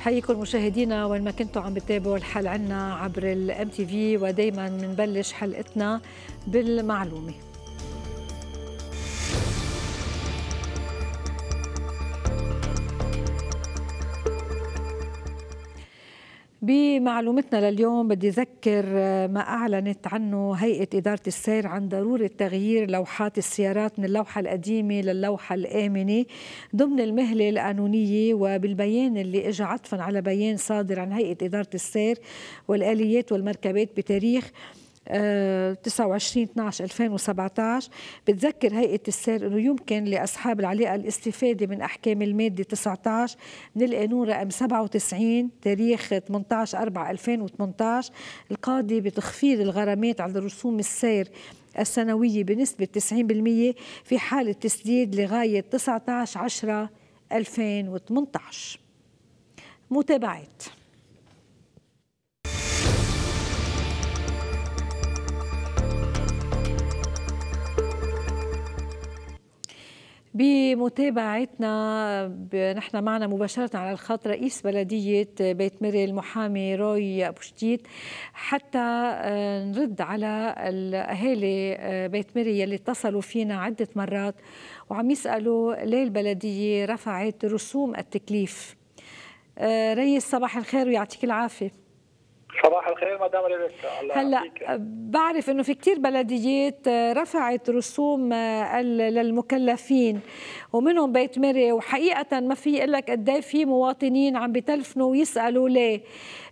بنحييكم مشاهدينا وين ما كنتوا عم بتابعوا الحل عنا عبر الام تي في، ودايما بنبلش حلقتنا بالمعلومه. بمعلومتنا لليوم بدي أذكر ما أعلنت عنه هيئة إدارة السير عن ضرورة تغيير لوحات السيارات من اللوحة القديمة للوحة الآمنة ضمن المهلة القانونية، وبالبيان اللي إجا عطفا على بيان صادر عن هيئة إدارة السير والآليات والمركبات بتاريخ 29/12/2017. بتذكر هيئة السير أنه يمكن لأصحاب العلاقة الاستفادة من أحكام المادة 19 من القانون رقم 97 تاريخ 18/4/2018 القاضي بتخفيض الغرامات على رسوم السير السنوية بنسبة 90% في حالة تسديد لغاية 19/10/2018. متابعات. بمتابعتنا نحن معنا مباشرة على الخط رئيس بلدية بيت مري المحامي روي أبو شديد حتى نرد على الأهالي بيت مري اللي اتصلوا فينا عدة مرات وعم يسألوا ليه البلدية رفعت رسوم التكليف. ريس صباح الخير ويعطيك العافية. صباح الخير مدام ريبيكا. هلا بعرف انه في كثير بلديات رفعت رسوم للمكلفين ومنهم بيت مري، وحقيقه ما في اقول لك قد ايه في مواطنين عم بتلفنوا ويسالوا ليه.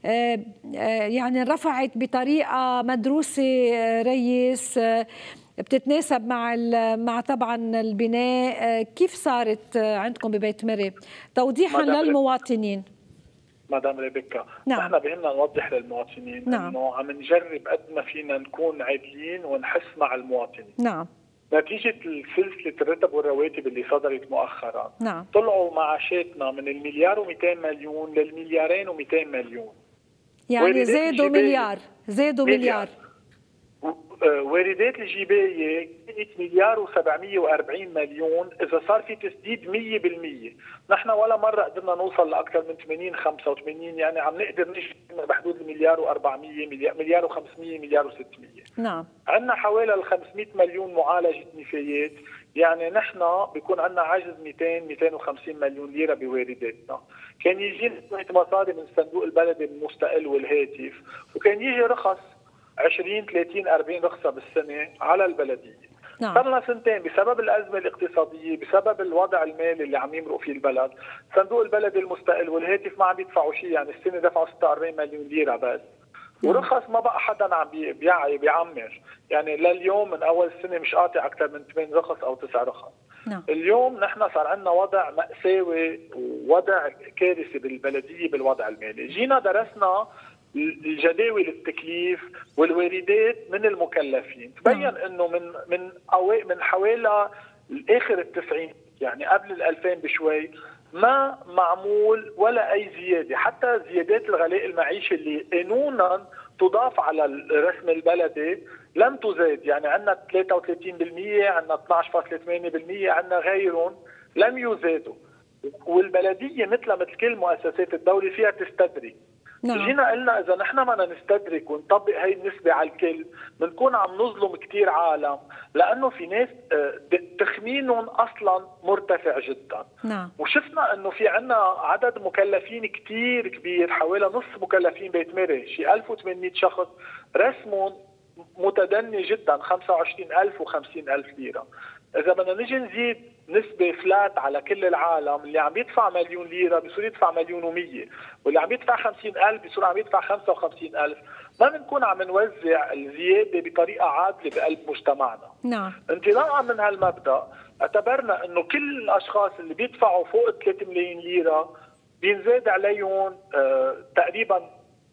يعني رفعت بطريقه مدروسه ريس بتتناسب مع طبعا البناء. كيف صارت عندكم ببيت مري توضيحا للمواطنين؟ مدام ريبيكا، نعم. نحن بدنا نوضح للمواطنين نعم. انه عم نجرب قد ما فينا نكون عادلين ونحس مع المواطنين. نعم. نتيجة سلسلة الرتب والرواتب اللي صدرت مؤخرا، نعم. طلعوا معاشاتنا من المليار و200 مليون للمليارين و200 مليون، يعني زادوا مليار. واردات الجباية كانت مليار و740 مليون إذا صار في تسديد 100%. نحن ولا مرة قدرنا نوصل لأكثر من 80-85، يعني عم نقدر نجي بحدود المليار و400 مليار و500 مليار و600. نعم. عندنا حوالي 500 مليون معالجة نفايات، يعني نحن بيكون عندنا عجز 200-250 مليون ليرة بوارداتنا. كان يجينا مصاري من صندوق البلدي المستقل والهاتف، وكان يجي رخص 20-30-40 رخصة بالسنة على البلدية. نعم. صار لنا سنتين بسبب الأزمة الاقتصادية، بسبب الوضع المالي اللي عم يمرق فيه البلد، صندوق البلدي المستقل والهاتف ما عم يدفعوا شيء، يعني السنة دفعوا 46 مليون ليرة بس. ورخص ما بقى حدا عم بيعمر، يعني لليوم من أول السنة مش قاطع أكثر من 8 رخص أو 9 رخص. نعم. اليوم نحن صار عندنا وضع مأساوي ووضع كارثي بالبلدية بالوضع المالي. جينا درسنا الجداول التكليف والواردات من المكلفين، تبين انه من حوالي اخر التسعين، يعني قبل ال2000 بشوي، ما معمول ولا اي زياده، حتى زيادات الغلاء المعيشي اللي قانونا تضاف على الرسم البلدي لم تزاد. يعني عندنا 33%، عندنا 12.8%، عندنا غيرهم لم يزادوا. والبلديه مثل كل مؤسسات الدوله فيها تستدرك. نعم. جينا قلنا اذا نحن بدنا نستدرك ونطبق هي النسبه على الكل بنكون عم نظلم كثير عالم، لانه في ناس تخمينهم اصلا مرتفع جدا. نعم. وشفنا انه في عندنا عدد مكلفين كثير كبير، حوالي نص مكلفين بيت مري، شي 1800 شخص رسمهم متدني جدا، 25,000 و50,000 ليره. إذا بدنا نجي نزيد نسبة فلات على كل العالم، اللي عم يدفع مليون ليرة بيصير يدفع 1,100,000، واللي عم يدفع 50,000 بيصير عم يدفع 55,000. ما بنكون عم نوزع الزيادة بطريقة عادلة بقلب مجتمعنا. نعم. انطلاقا من هالمبدأ اعتبرنا انه كل الاشخاص اللي بيدفعوا فوق 3 ملايين ليرة بينزاد عليهم تقريبا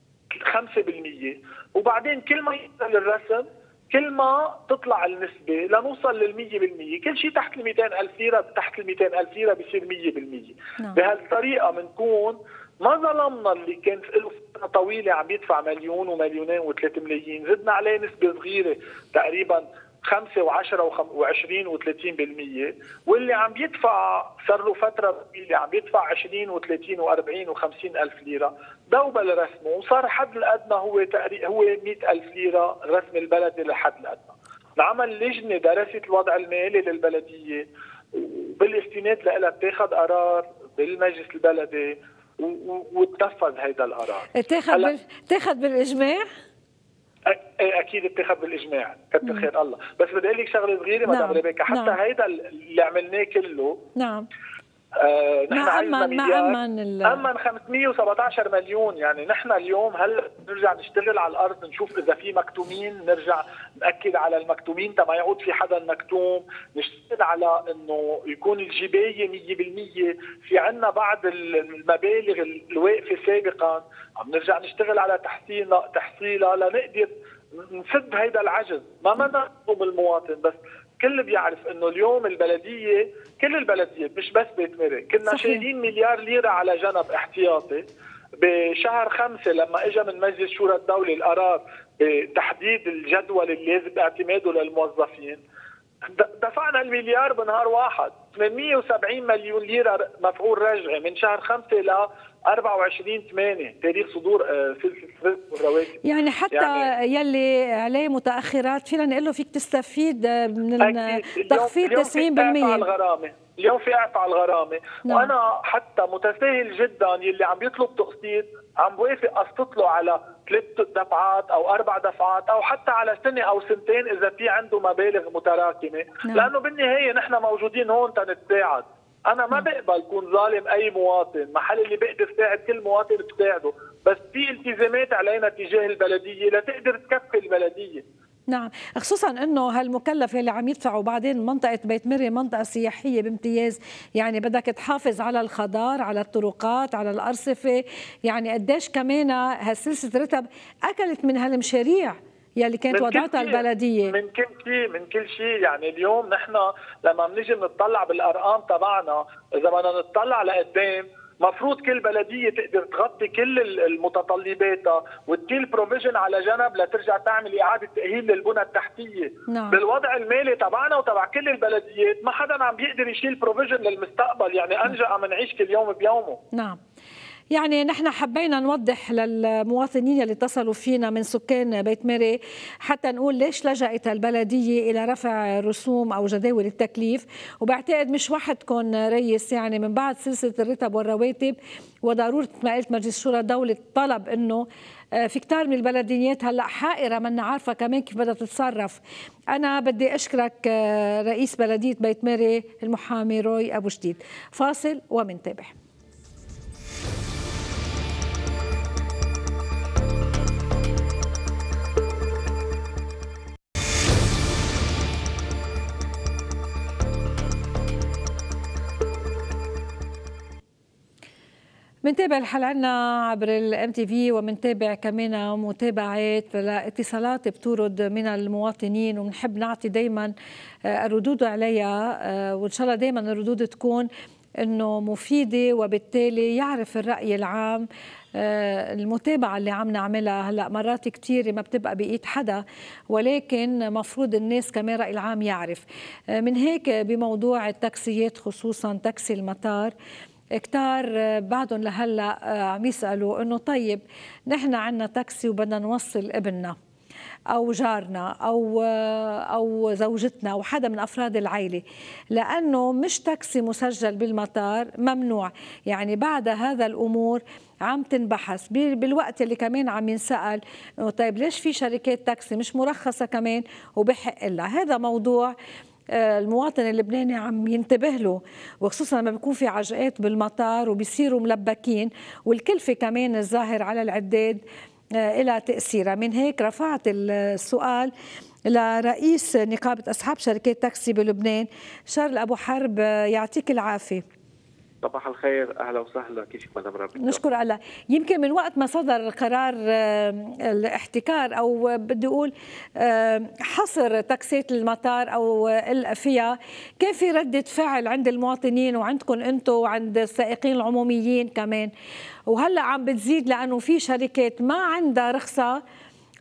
5%، وبعدين كل ما ينزل الرسم كل ما تطلع النسبة لنوصل لل100%. كل شيء تحت 200,000 ليرة، تحت 200,000 ليرة بيصير 100%. بهالطريقة بنكون ما ظلمنا اللي كان له فترة طويلة عم يدفع مليون ومليونين و3 ملايين، زدنا عليه نسبة صغيرة تقريبا 5 و10 و20 و30%، واللي عم يدفع صار له فتره طويله عم يدفع 20 و30 و40 و50 الف ليره، دوبل رسمه وصار حد الادنى هو تقريبا هو 100 الف ليره الرسم البلدي للحد الادنى. انعمل لجنه درست الوضع المالي للبلديه، وبالاستناد لها بتاخذ قرار بالمجلس البلدي وتنفذ هيدا القرار. اتاخذ بالاجماع؟ اكيد اتخذ بالاجماع، كتر خير الله. بس بدي اقول لك شغله صغيره مدام ريبيكا، حتى هيدا اللي عملناه كله نعم نحن عايزنا أمن 517 مليون. يعني نحن اليوم هلا نرجع نشتغل على الارض، نشوف اذا في مكتومين، نرجع ناكد على المكتومين تما يعود في حدا مكتوم، نشتغل على انه يكون الجبايه 100%. في عندنا بعض المبالغ الواقفه سابقا عم نرجع نشتغل على تحصيلها لنقدر نسد هيدا العجز. ما نطلب المواطن بس، كل بيعرف انه اليوم البلديه، كل البلديات مش بس بيت ميري، كنا شايلين مليار ليره على جنب احتياطي. بشهر 5 لما اجى من مجلس شورى الدوله القرار بتحديد الجدول اللي يجب اعتماده للموظفين، دفعنا المليار بنهار واحد. 870 مليون ليره مفعول رجعي من شهر 5 ل 24/8 تاريخ صدور سلسله الرواتب. يعني حتى يلي عليه متاخرات فينا نقول له فيك تستفيد من تخفيض 90%. اليوم في اعفاء على الغرامه. نعم. وانا حتى متساهل جدا يلي عم يطلب تقسيط عم بوافق اسقط له على 3 دفعات او 4 دفعات او حتى على سنه او سنتين اذا في عنده مبالغ متراكمه. نعم. لانه بالنهايه نحن موجودين هون تنتساعد. انا ما بقبل كون ظالم اي مواطن، محل اللي بقدر ساعد كل مواطن بساعده، بس في التزامات علينا تجاه البلديه لتقدر تكفي البلديه. نعم، خصوصا انه هالمكلف اللي عم يدفعه، بعدين منطقه بيت مري منطقه سياحيه بامتياز، يعني بدك تحافظ على الخضار، على الطرقات، على الارصفه، يعني قديش كمان هالسلسله رتب اكلت من هالمشاريع يلي كانت وضعتها البلديه. من كل شيء. يعني اليوم نحن لما بنيجي نطلع بالارقام تبعنا، اذا بدنا نطلع لقدام، مفروض كل بلديه تقدر تغطي كل المتطلباتها وتدير بروفيجن على جنب لترجع تعمل اعاده تاهيل للبنى التحتيه. نعم. بالوضع المالي تبعنا وتبع كل البلديات ما حدا عم بيقدر يشيل بروفيجن للمستقبل، يعني انجأ من نعيش كل يوم بيومه. نعم. يعني نحن حبينا نوضح للمواطنين اللي اتصلوا فينا من سكان بيت مري حتى نقول ليش لجأت البلدية إلى رفع رسوم أو جداول التكليف. وبعتقد مش وحدكم ريس، يعني من بعد سلسلة الرتب والرواتب وضرورة ما قلت مجلس شورى الدولة طلب إنه في كتار من البلديات هلا حائرة منا عارفة كمان كيف بدها تتصرف. أنا بدي أشكرك رئيس بلدية بيت مري المحامي روي أبو جديد. فاصل ومنتابع. منتابع الحلقة عنا عبر الام تي في، ومنتابع كمان متابعات لاتصالات بتورد من المواطنين، وبنحب نعطي دائما الردود عليها، وان شاء الله دائما الردود تكون انه مفيده وبالتالي يعرف الراي العام. المتابعه اللي عم نعملها هلا مرات كثيره ما بتبقى بايد حدا، ولكن مفروض الناس كمان الراي العام يعرف. من هيك بموضوع التاكسيات خصوصا تاكسي المطار، كتار بعدهم لهلا عم يسالوا انه طيب نحن عندنا تاكسي وبدنا نوصل ابننا او جارنا او زوجتنا او حدا من افراد العائله، لانه مش تاكسي مسجل بالمطار ممنوع. يعني بعد هذا الامور عم تنبحث بالوقت اللي كمان عم ينسال انه طيب ليش في شركات تاكسي مش مرخصه كمان وبحق لها. هذا موضوع المواطن اللبناني عم ينتبه له، وخصوصا لما بيكون في عجقات بالمطار وبيصيروا ملبكين، والكلفة كمان الظاهر على العداد إلى تأثيرها. من هيك رفعت السؤال لرئيس نقابة أصحاب شركات تاكسي بلبنان شارل أبو حرب. يعطيك العافية. صباح الخير، اهلا وسهلا، كيفك مدام رابطة؟ نشكر الله. يمكن من وقت ما صدر قرار الاحتكار او بدي اقول حصر تاكسيات المطار او فيها، كان في ردة فعل عند المواطنين وعندكم انتم وعند السائقين العموميين كمان، وهلا عم بتزيد لانه في شركات ما عندها رخصة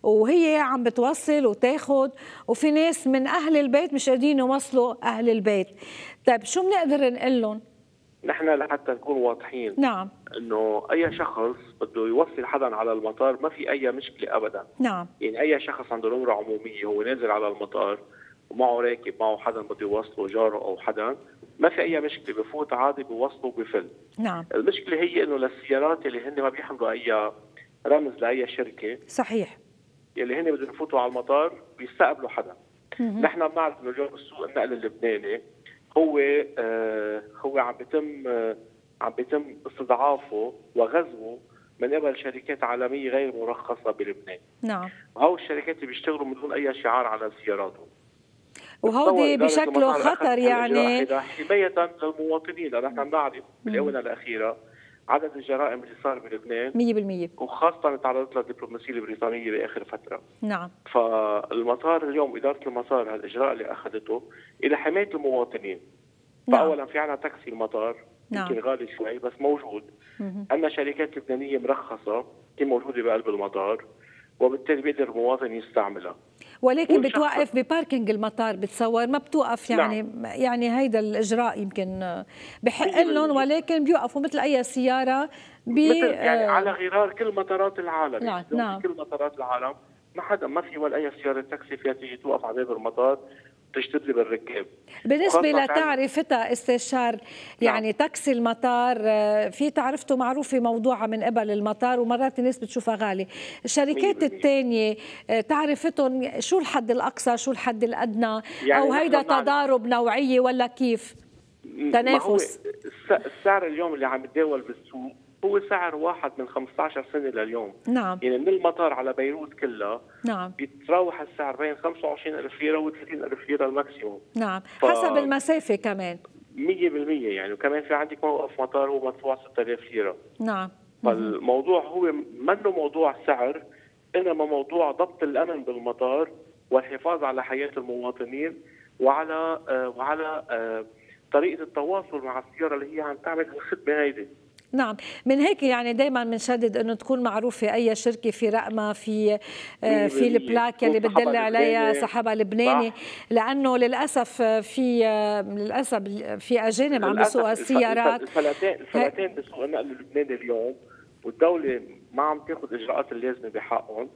وهي عم بتوصل وتاخد، وفي ناس من أهل البيت مش قادرين يوصلوا أهل البيت. طيب شو بنقدر نقول لهم؟ نحن لحتى نكون واضحين، نعم انه اي شخص بده يوصل حدا على المطار ما في اي مشكله ابدا. نعم يعني اي شخص عنده نمره عموميه هو نازل على المطار ومعه راكب معه حدا بده يوصله جاره او حدا، ما في اي مشكله، بفوت عادي بوصله بفل. نعم المشكله هي انه للسيارات اللي هن ما بيحملوا اي رمز لاي شركه، صحيح. اللي هن بدهم يفوتوا على المطار بيستقبلوا حدا. نحن بنعرف انه اليوم السوق النقل اللبناني هو عم بيتم استضعافه وغزوه من قبل شركات عالميه غير مرخصه بلبنان. نعم. وهو الشركات اللي بيشتغلوا من دون اي شعار على سياراتهم، وهودي بشكله خطر يعني حمايه للمواطنين، لانه نحن بنعرف بالاونه الاخيره عدد الجرائم اللي صار بلبنان 100%، وخاصه تعرضت لها الدبلوماسيه البريطانيه باخر فتره. نعم. فالمطار اليوم اداره المطار هالاجراء اللي اخذته الى حمايه المواطنين. نعم. فاولا في عنا تاكسي المطار، نعم. يمكن غالي شوي بس موجود. عندنا شركات لبنانيه مرخصه هي موجوده بقلب المطار، وبالتالي بيقدر المواطن يستعملها. ولكن بتوقف بباركينج المطار، بتصور ما بتوقف يعني. نعم. يعني هيدا الاجراء يمكن بحق لهم، ولكن بيوقفوا مثل اي سياره مثل يعني على غرار كل مطارات العالم. نعم. يعني نعم. كل مطارات العالم ما في ولا اي سياره تاكسي فيها تيجي توقف على باب المطار تشتغل بالركاب. بالنسبة لتعرفتها استشار، يعني نعم. تاكسي المطار في تعرفته معروفة موضوعة من قبل المطار، ومرات الناس بتشوفها غالي. الشركات الثانية تعرفتهم شو الحد الأقصى شو الحد الأدنى، يعني أو هيدا تضارب نوعية ولا كيف تنافس؟ السعر اليوم اللي عم يتداول بالسوق هو سعر واحد من 15 سنة لليوم. نعم. يعني من المطار على بيروت كلها نعم بيتراوح السعر بين 25,000 ليرة و30,000 ليرة الماكسيموم. نعم حسب المسافة كمان 100%. يعني وكمان في عندك موقف مطار هو مدفوع 6,000 ليرة. نعم. فالموضوع هو منه موضوع سعر، إنما موضوع ضبط الأمن بالمطار والحفاظ على حياة المواطنين وعلى طريقة التواصل مع السيارة اللي هي عم تعمل الخدمة هيدي. نعم، من هيك يعني دائما بنشدد انه تكون معروفه اي شركه في رقمها في البلاك اللي بتدل عليها سحبها لبناني، لانه للاسف في اجانب عم بيسوقوا السيارات. الفلاتين بسوق النقل اللبناني اليوم، والدوله ما عم تاخذ اجراءات اللازمه بحقهم،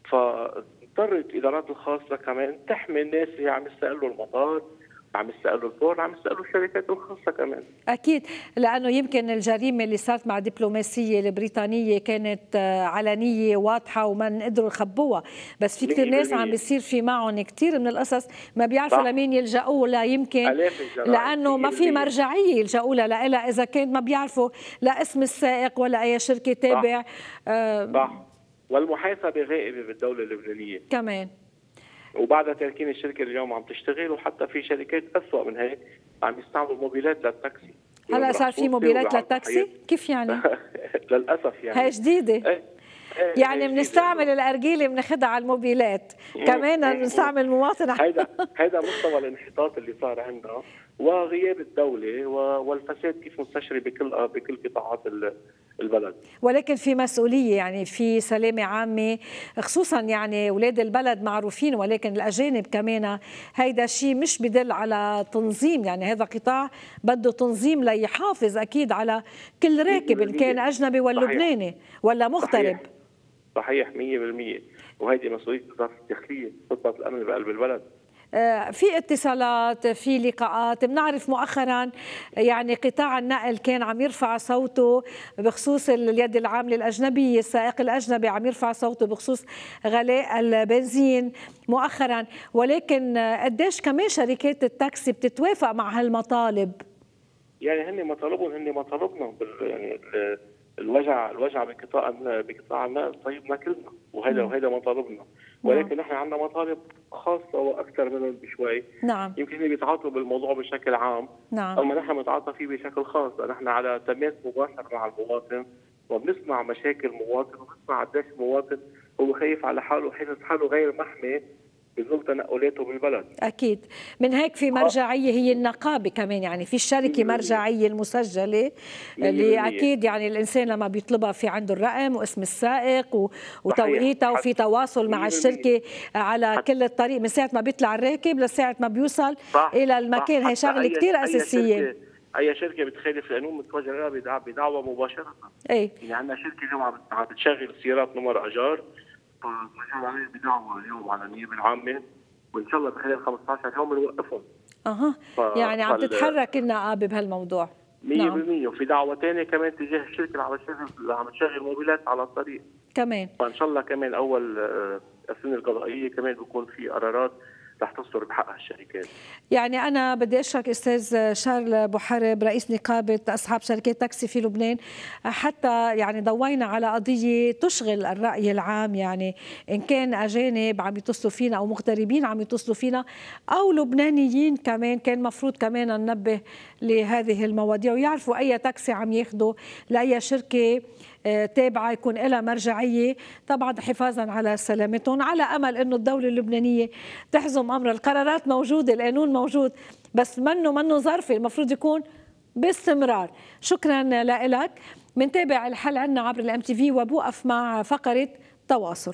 فاضطرت الادارات الخاصه كمان تحمي الناس اللي عم يستقلوا المطار، عم يستقلوا البور، عم يستقلوا الشركات الخاصة كمان. أكيد، لأنه يمكن الجريمة اللي صارت مع الدبلوماسية البريطانية كانت علنية واضحة وما قدروا يخبوها، بس في كثير ناس عم بيصير في معهم كثير من القصص ما بيعرفوا لمين يلجأوا لا، يمكن لأنه ما في مرجعية يلجأوا لها إذا كان ما بيعرفوا لا اسم السائق ولا أي شركة تابع. صح. والمحاسبة غائبة بالدولة اللبنانية كمان، وبعدها تاركين الشركه اليوم عم تشتغل، وحتى في شركات اسوء من هيك عم يستعملوا موبيلات للتاكسي. هلا صار في موبيلات للتاكسي؟ كيف يعني؟ للاسف يعني هي جديده. يعني بنستعمل الارجيله بناخذها على الموبيلات، كمان بنستعمل مواطن. هيدا مستوى الانحطاط اللي صار عندنا، وغياب الدوله والفساد كيف مستشري بكل قطاعات البلد. ولكن في مسؤوليه، يعني في سلامه عامه، خصوصا يعني اولاد البلد معروفين، ولكن الاجانب كمان هيدا الشيء مش بدل على تنظيم. يعني هذا قطاع بده تنظيم ليحافظ اكيد على كل راكب ان كان اجنبي ولا لبناني ولا مغترب. صحيح 100%. وهيدي مسؤوليه وزاره الداخليه تضبط الامن بقلب البلد. في اتصالات، في لقاءات. بنعرف مؤخرا يعني قطاع النقل كان عم يرفع صوته بخصوص اليد العامله الاجنبيه، السائق الاجنبي عم يرفع صوته بخصوص غلاء البنزين مؤخرا، ولكن قديش كمان شركات التاكسي بتتوافق مع هالمطالب؟ يعني هن مطالبنا يعني الوجع بقطاع النقل طيبنا كلنا، وهيدا مطالبنا، ولكن نحن عندنا مطالب خاصه واكثر منهم بشوي. نعم. يمكن بيتعاطوا بالموضوع بشكل عام. نعم. اما نحن بنتعاطى فيه بشكل خاص، نحن على تماس مباشر مع المواطن، وبنسمع مشاكل المواطن، وبنسمع قديش المواطن هو خايف على حاله، حاسس حاله غير محمي بظل تنقلاته بالبلد. اكيد. من هيك في مرجعيه هي النقابه كمان، يعني في الشركه مرجعيه المسجله اللي اكيد يعني الانسان لما بيطلبها في عنده الرقم واسم السائق وتوقيتها، وفي تواصل مع الشركه على كل الطريق من ساعه ما بيطلع الراكب لساعه ما بيوصل الى المكان. هي شغله كثير اساسيه. اي شركه بتخالف القانون متوجه لها بدعوى مباشره. اي يعني عندنا شركه اليوم عم بتشغل سيارات نمر اجار، فمجال عليه بدعوى اليوم على النيابه العامه، وان شاء الله بخلال 15 يوم بنوقفهم. يعني عم تتحرك النقابه بهالموضوع 100%. وفي دعوه ثانيه كمان تجاه الشركه اللي عم تشغل موبيلات على الطريق كمان. فان شاء الله كمان اول السنه القضائيه كمان بيكون في قرارات رح تصدر بحق الشركات. يعني أنا بدي أشكرك أستاذ شارل أبو حرب رئيس نقابة أصحاب شركات تاكسي في لبنان، حتى يعني ضوينا على قضية تشغل الرأي العام، يعني إن كان أجانب عم يتصلوا فينا أو مغتربين عم يتصلوا فينا أو لبنانيين كمان، كان مفروض كمان ننبه لهذه المواضيع ويعرفوا أي تاكسي عم ياخده لأي شركة تابعة يكون لها مرجعية، طبعا حفاظا على سلامتهم، على أمل أنه الدولة اللبنانية تحزم أمر. القرارات موجودة، القانون موجود، بس منه ظرفي، المفروض يكون باستمرار. شكرا لك. منتابع الحل عنا عبر الMTV وبوقف مع فقرة تواصل.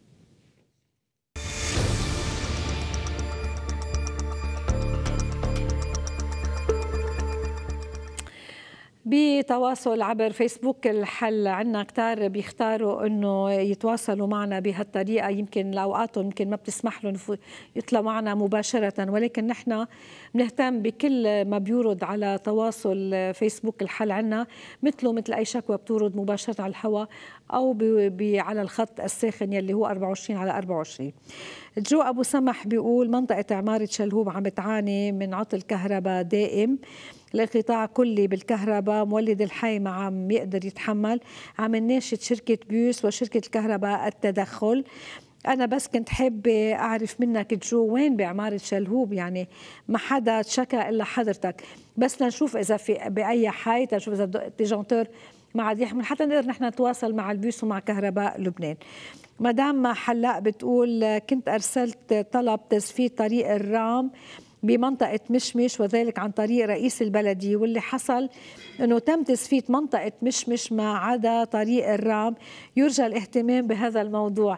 بتواصل عبر فيسبوك الحل عنا كتار بيختاروا انه يتواصلوا معنا بهالطريقه، يمكن لاوقاتهم يمكن ما بتسمح لهم يطلعوا معنا مباشره، ولكن نحن بنهتم بكل ما بيورد على تواصل فيسبوك الحل عنا، مثله مثل اي شكوى بتورد مباشره على الهواء او على الخط الساخن يلي هو 24 على 24. جو ابو سمح بيقول منطقه عماره شلهوب عم بتعاني من عطل كهرباء دائم، الانقطاع كلي بالكهرباء، مولد الحي ما عم يقدر يتحمل، عم نناشد شركة بيوس وشركة الكهرباء التدخل. أنا بس كنت حابة أعرف منك جو وين بعمارة شلهوب، يعني ما حدا شكى إلا حضرتك، بس لنشوف إذا في بأي حي، تنشوف إذا الديجانتور ما عاد يحمل حتى نقدر نحن نتواصل مع البيوس ومع كهرباء لبنان. مدام حلاق بتقول كنت أرسلت طلب تزفيت طريق الرام بمنطقة مشمش وذلك عن طريق رئيس البلدية، واللي حصل أنه تم تزفيت منطقة مشمش ما عدا طريق الرام، يرجى الاهتمام بهذا الموضوع.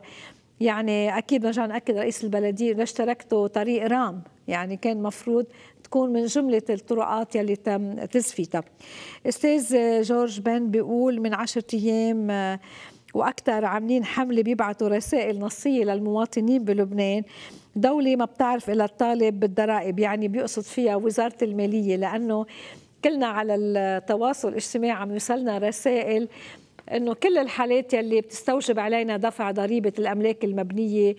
يعني أكيد نرجع نأكد رئيس البلدية أنه اشتركتوا طريق رام، يعني كان مفروض تكون من جملة الطرقات يلي تم تزفيتها. أستاذ جورج بن بيقول من 10 أيام وأكثر عاملين حملة بيبعتوا رسائل نصية للمواطنين بلبنان، دولة ما بتعرف إلا الطالب بالضرائب، يعني بيقصد فيها وزارة المالية، لأنه كلنا على التواصل الاجتماعي عم يوصلنا رسائل انه كل الحالات يلي بتستوجب علينا دفع ضريبه الاملاك المبنيه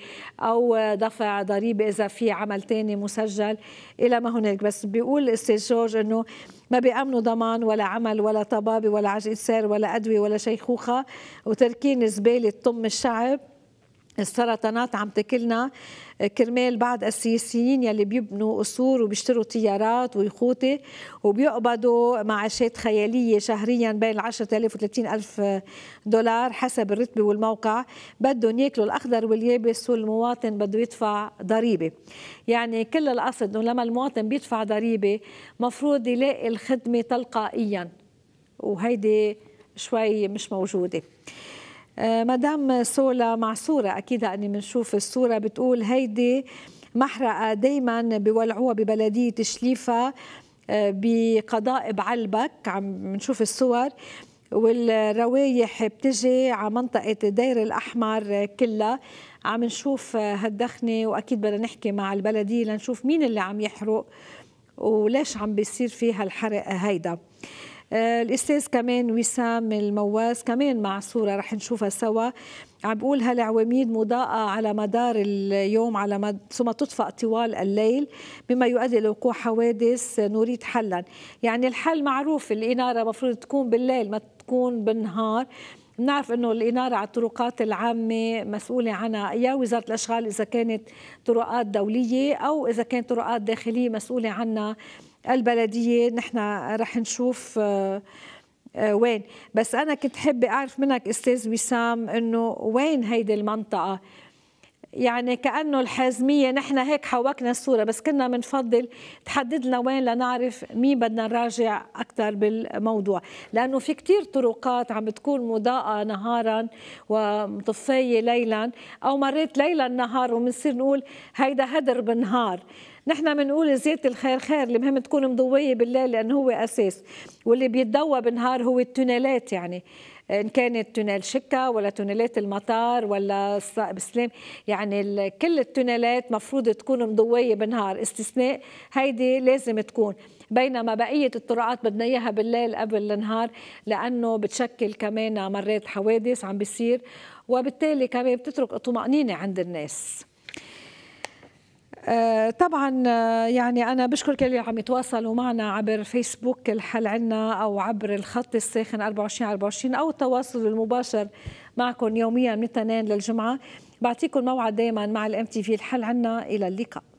او دفع ضريبه اذا في عمل ثاني مسجل الى ما هناك. بس بيقول الاستاذ جورج انه ما بيأمنوا ضمان ولا عمل ولا طبابه ولا عجقه سير ولا ادويه ولا شيخوخه، وتركين زباله تطم الشعب، السرطانات عم تاكلنا كرمال بعض السياسيين يلي بيبنوا قصور وبيشتروا طيارات ويخوتي وبيقبضوا معاشات خيالية شهريا بين 10,000 و30,000 دولار حسب الرتبة والموقع، بدهم ياكلوا الأخضر واليابس والمواطن بده يدفع ضريبة. يعني كل القصد أنه لما المواطن بيدفع ضريبة مفروض يلاقي الخدمة تلقائيا، وهيدي شوي مش موجودة. مدام سولا مع صورة أكيد أني بنشوف الصورة، بتقول هيدي محرقة دايما بيولعوها ببلدية شليفة بقضاء بعلبك، عم نشوف الصور، والروايح بتجي على منطقة دير الأحمر كلها، عم نشوف هالدخنة، وأكيد بدنا نحكي مع البلدية لنشوف مين اللي عم يحرق وليش عم بيصير فيها الحرق هيدا. الأستاذ كمان وسام المواس كمان مع صورة رح نشوفها سوا، عم بقول هالعواميد مضاءة على مدار اليوم على ثم تطفأ طوال الليل مما يؤدي لوقوع حوادث، نريد حلا. يعني الحل معروف، الإنارة مفروض تكون بالليل ما تكون بالنهار. بنعرف انه الإنارة على الطرقات العامة مسؤولة عنها يا وزارة الأشغال إذا كانت طرقات دولية، أو إذا كانت طرقات داخلية مسؤولة عنها البلدية. نحن رح نشوف وين. بس أنا كنت حابة أعرف منك أستاذ وسام إنه وين هيدي المنطقة، يعني كأنه الحازمية نحن هيك حوكنا الصورة، بس كنا بنفضل تحدد لنا وين لنعرف مين بدنا نراجع أكثر بالموضوع، لأنه في كتير طرقات عم بتكون مضاءة نهارا ومطفية ليلا، أو مريت ليلا نهار وبنصير نقول هيدا هدر بالنهار. نحن بنقول زيادة الخير خير، المهم تكون مضوية بالليل لأنه هو أساس، واللي بيتضوى بالنهار هو التونيلات، يعني إن كانت تونيل شكا ولا تونيلات المطار ولا بسلام، يعني كل التونيلات مفروض تكون مضوية بالنهار، استثناء هيدي لازم تكون، بينما بقية الطرقات بدنا إياها بالليل قبل النهار، لأنه بتشكل كمان مرات حوادث عم بيصير، وبالتالي كمان بتترك طمأنينة عند الناس. طبعا يعني أنا بشكر كل اللي عم يتواصلوا معنا عبر فيسبوك الحل عنا، أو عبر الخط الساخن 24/24، أو التواصل المباشر معكم يوميا من الاثنين للجمعة. بعطيكم موعد دائما مع الMTV الحل عنا. إلى اللقاء.